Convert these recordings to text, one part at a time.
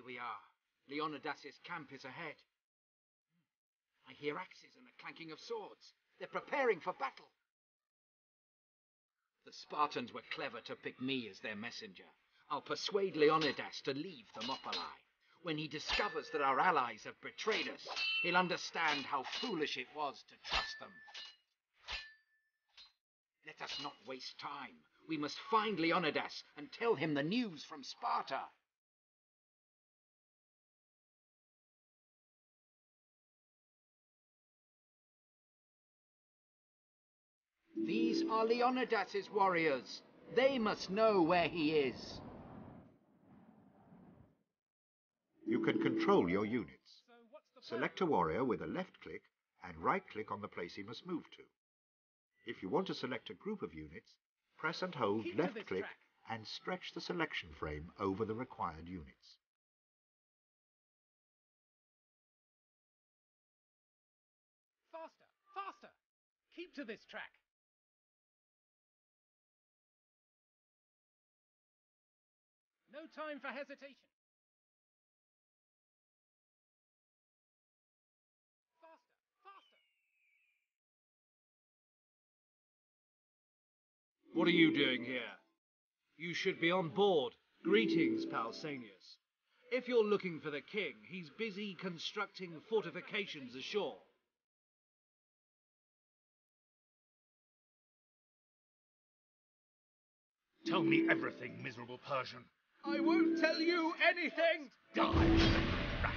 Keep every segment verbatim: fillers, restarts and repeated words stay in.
Here we are. Leonidas' camp is ahead. I hear axes and the clanking of swords. They're preparing for battle. The Spartans were clever to pick me as their messenger. I'll persuade Leonidas to leave Thermopylae. When he discovers that our allies have betrayed us, he'll understand how foolish it was to trust them. Let us not waste time. We must find Leonidas and tell him the news from Sparta. These are Leonidas' warriors. They must know where he is. You can control your units. Select a warrior with a left click and right click on the place he must move to. If you want to select a group of units, press and hold left click and stretch the selection frame over the required units. Faster! Faster! Keep to this track! No time for hesitation. Faster! Faster! What are you doing here? You should be on board. Greetings, Pausanias. If you're looking for the king, he's busy constructing fortifications ashore. Tell me everything, miserable Persian. I won't tell you anything! Die, rat!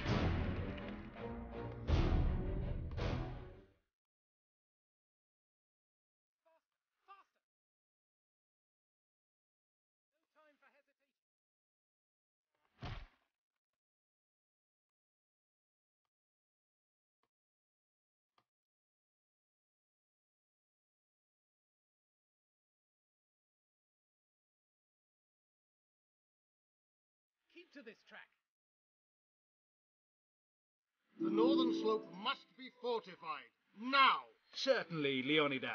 Keep to this track. The northern slope must be fortified. Now! Certainly, Leonidas.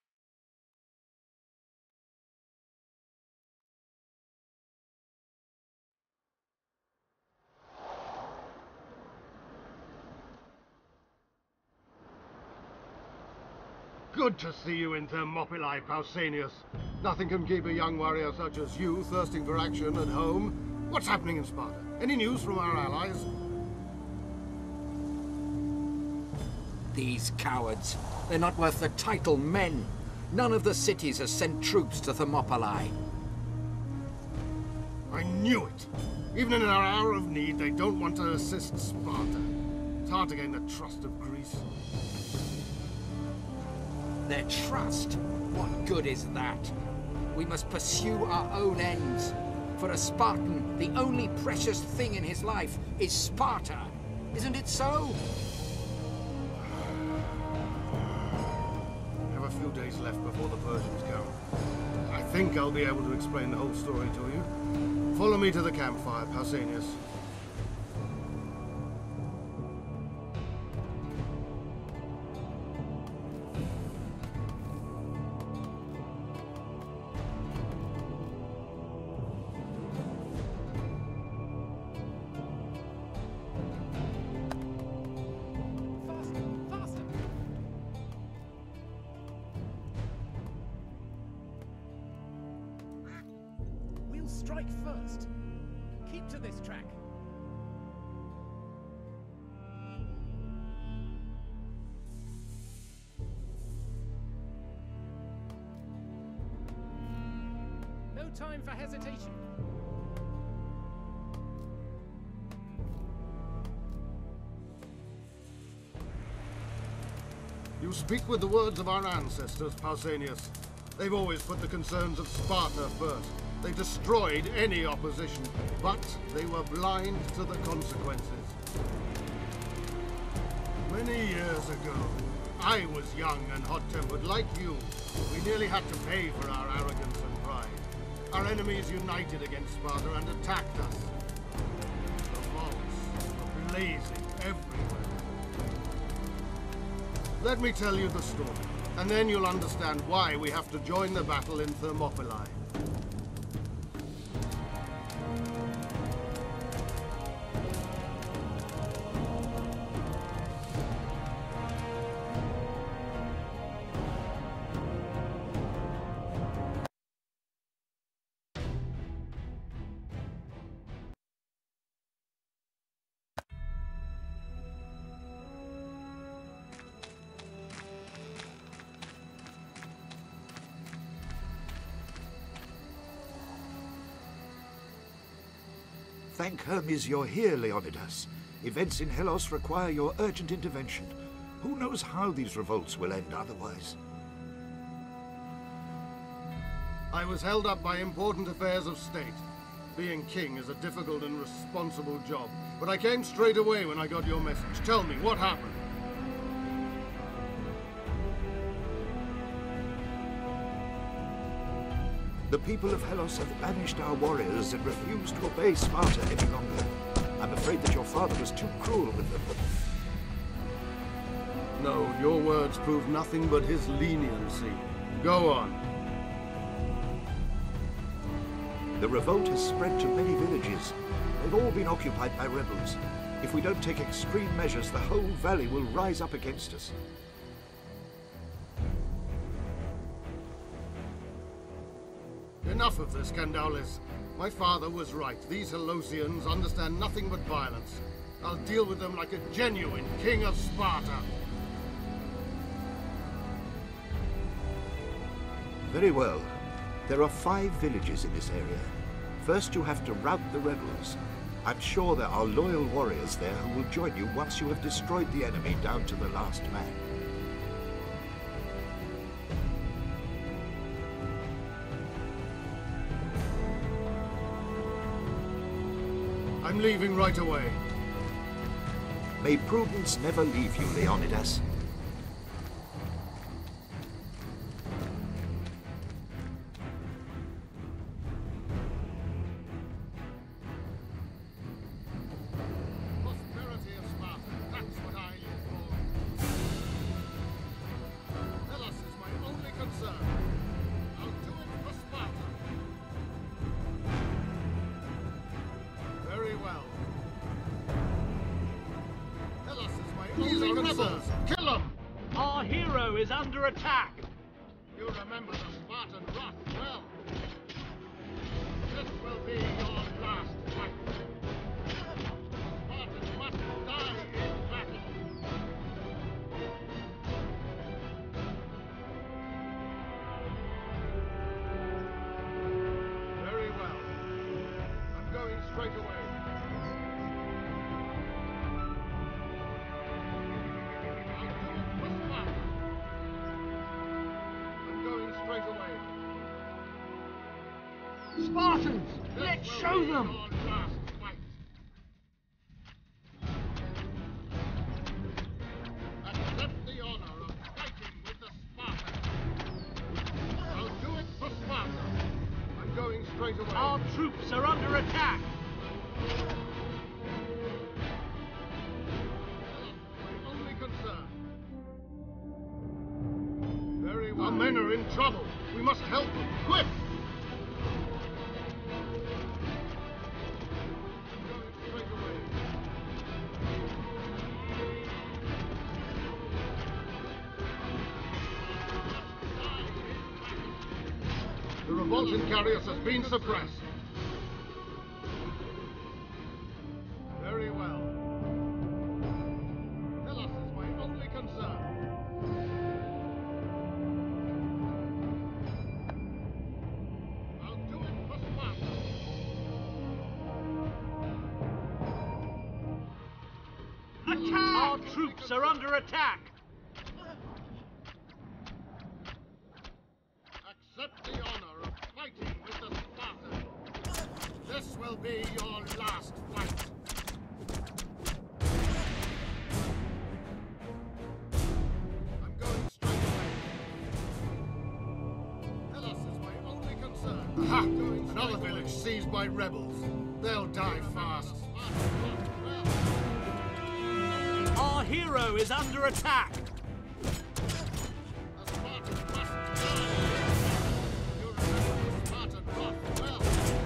Good to see you in Thermopylae, Pausanias. Nothing can keep a young warrior such as you thirsting for action at home. What's happening in Sparta? Any news from our allies? These cowards. They're not worth the title men. None of the cities has sent troops to Thermopylae. I knew it! Even in our hour of need, they don't want to assist Sparta. It's hard to gain the trust of Greece. Their trust? What good is that? We must pursue our own ends. For a Spartan, the only precious thing in his life is Sparta. Isn't it so? I have a few days left before the Persians come. I think I'll be able to explain the whole story to you. Follow me to the campfire, Pausanias. Strike first. Keep to this track. No time for hesitation. You speak with the words of our ancestors, Pausanias. They've always put the concerns of Sparta first. They destroyed any opposition, but they were blind to the consequences. Many years ago, I was young and hot-tempered like you. We nearly had to pay for our arrogance and pride. Our enemies united against Sparta and attacked us. The vaults were blazing everywhere. Let me tell you the story, and then you'll understand why we have to join the battle in Thermopylae. Thank Hermes you're here, Leonidas. Events in Hellas require your urgent intervention. Who knows how these revolts will end otherwise? I was held up by important affairs of state. Being king is a difficult and responsible job, but I came straight away when I got your message. Tell me, what happened? The people of Hellas have banished our warriors and refused to obey Sparta any longer. I'm afraid that your father was too cruel with them. No, your words prove nothing but his leniency. Go on. The revolt has spread to many villages. They've all been occupied by rebels. If we don't take extreme measures, the whole valley will rise up against us. Enough of this, Candaules. My father was right. These Helosians understand nothing but violence. I'll deal with them like a genuine king of Sparta. Very well. There are five villages in this area. First you have to rout the rebels. I'm sure there are loyal warriors there who will join you once you have destroyed the enemy down to the last man. I'm leaving right away. May prudence never leave you, Leonidas. Prosperity of Sparta, that's what I live for. Hellas is my only concern. I'll do it for Sparta. Very well. Hellas is my These only are concern. rebels. Kill them! Our hero is under attack! You remember the Spartan wrath well. This will be your last fight. Spartans must die in battle. Very well. I'm going straight away. I'll do it for Sparta. I'm going straight away. Spartans, This let's will show be them! your last fight. Accept the honor of fighting with the Spartans. I'll do it for Sparta. I'm going straight away. Our troops are under attack! My only concern. Very well. Our men are in trouble. We must help them. Quick! I'm going straight away. The revolt in Carius has been suppressed. Very well. Hellas is my only concern. I'll do it for Sparta. Attack! Our troops are under attack! Accept the honor of fighting with the Spartans. This will be your last fight. I'm going straight away. Hellas is my only concern. Ha! Another village seized by rebels. They'll die fast. Our hero is under attack! The Spartans must die. You remember the Spartan wrath well.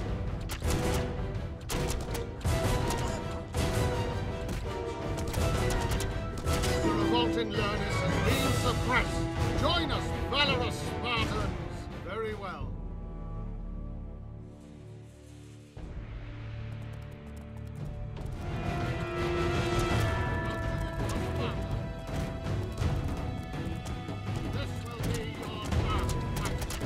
The revolt in Leonidas has been suppressed. Join us, valorous Spartans. Very well. This will be your last fight.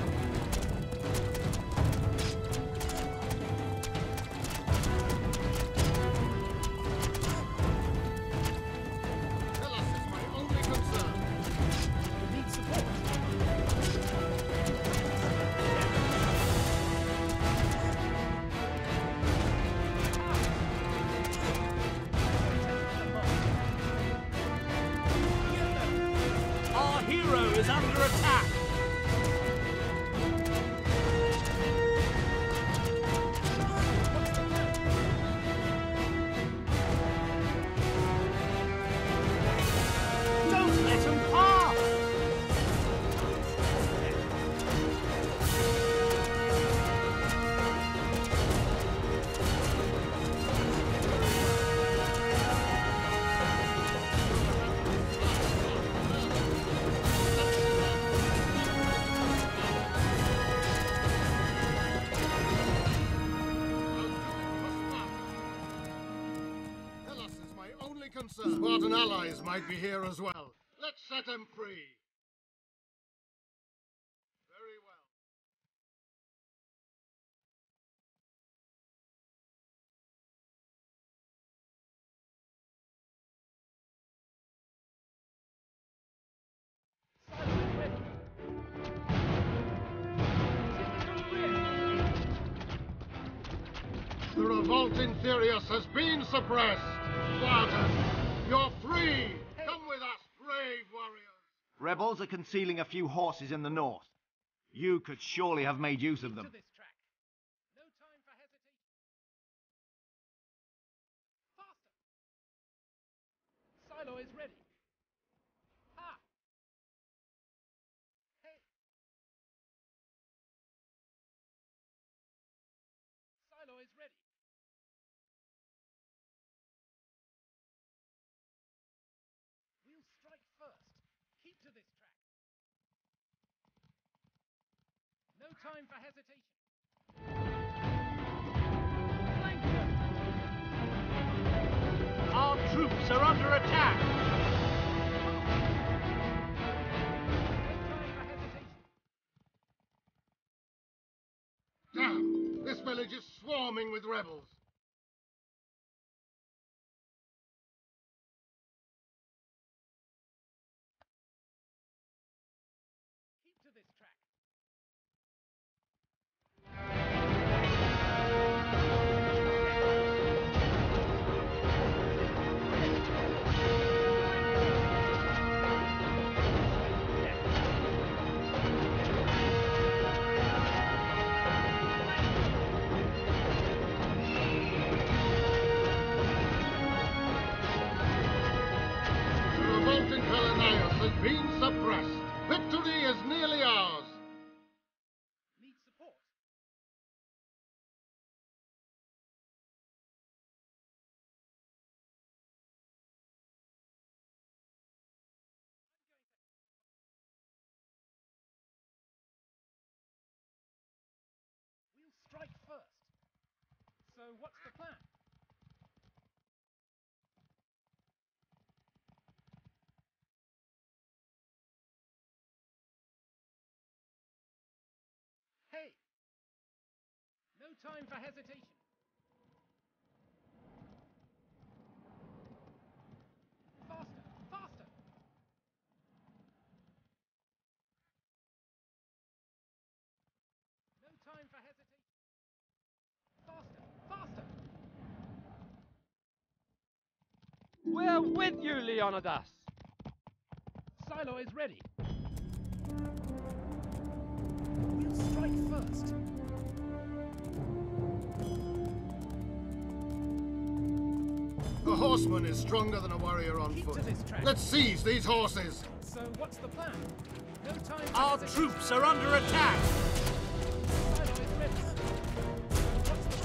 concern. Spartan allies might be here as well. Let's set them free. Very well. The revolt in Therius has been suppressed. Spartans, you're free! Come with us, brave warriors! Rebels are concealing a few horses in the north. You could surely have made use of them. To this track. No time for hesitation. Faster! Silo is ready. Ha! Hey! Silo is ready. We'll strike first. Keep to this track. No time for hesitation. Flank them! Our troops are under attack! No time for hesitation. Damn! This village is swarming with rebels. Keep to this track. The revolt in Colonias has been suppressed. Victory is nearly ours. Need support. We'll strike first. So what's the plan? Hey! No time for hesitation. Faster, faster! No time for hesitation. Faster, faster! We're with you, Leonidas! Silo is ready. We'll strike first. A horseman is stronger than a warrior on Keep foot. to this track. Let's seize these horses. So what's the plan? No time for Our hesitation. troops are under attack! Silo is ready. What's the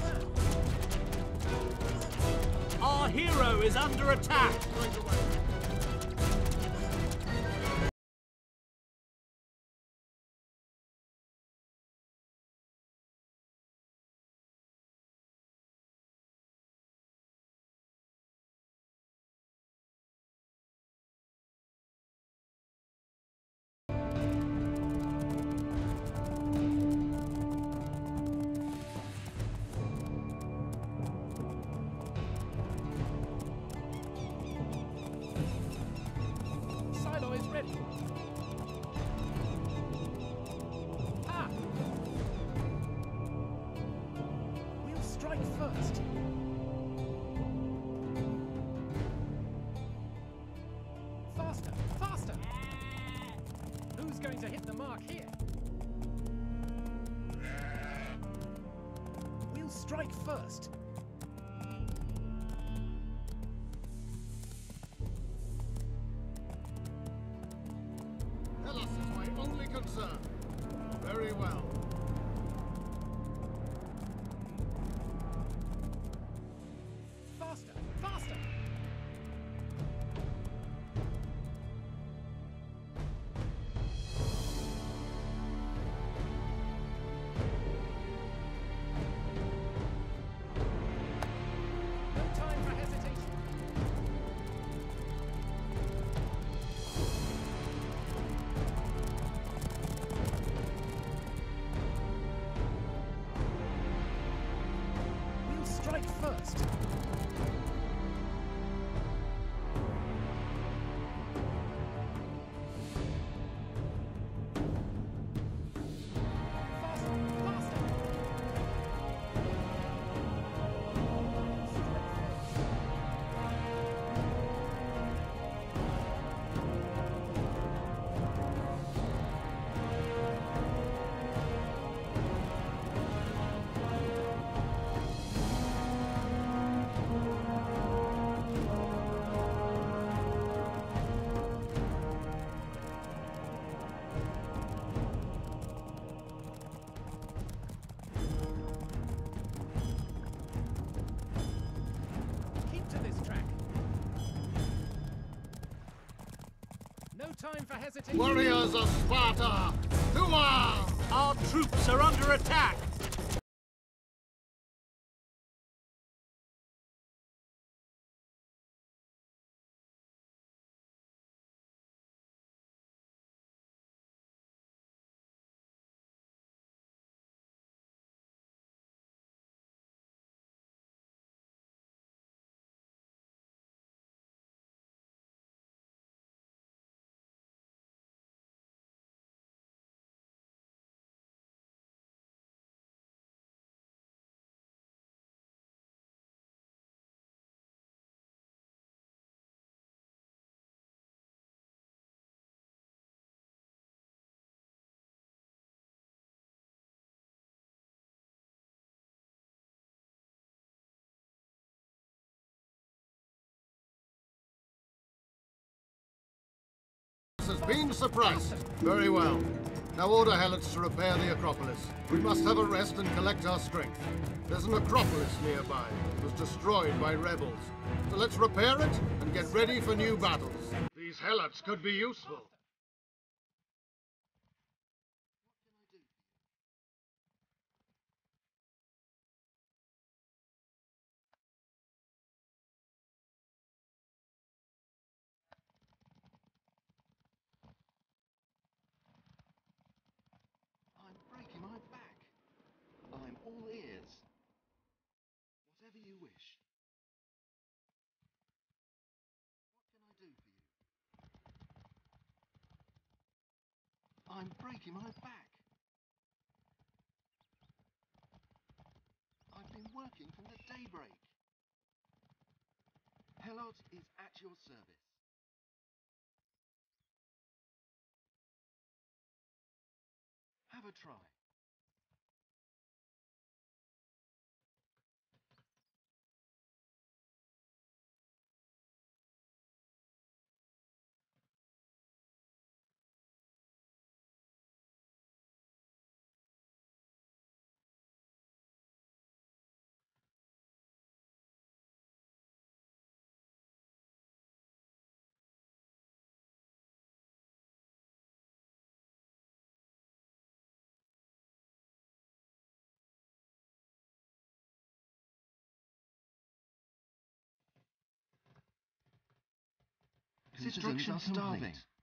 plan? Our hero is under attack! Right away. Silo is ready. Ah! We'll strike first. Faster, faster! Who's going to hit the mark here? We'll strike first. Hellas is my only concern. Very well. Faster, faster! Strike first. Time for hesitation. Warriors of Sparta, to arms! Our troops are under attack! Has been suppressed. Very well. Now order helots to repair the Acropolis. We must have a rest and collect our strength. There's an Acropolis nearby. It was destroyed by rebels. So let's repair it and get ready for new battles. These helots could be useful. My back. I'm all ears. Whatever you wish. What can I do for you? I'm breaking my back. I've been working from the daybreak. Helot is at your service. Have a try. Citizens are starving.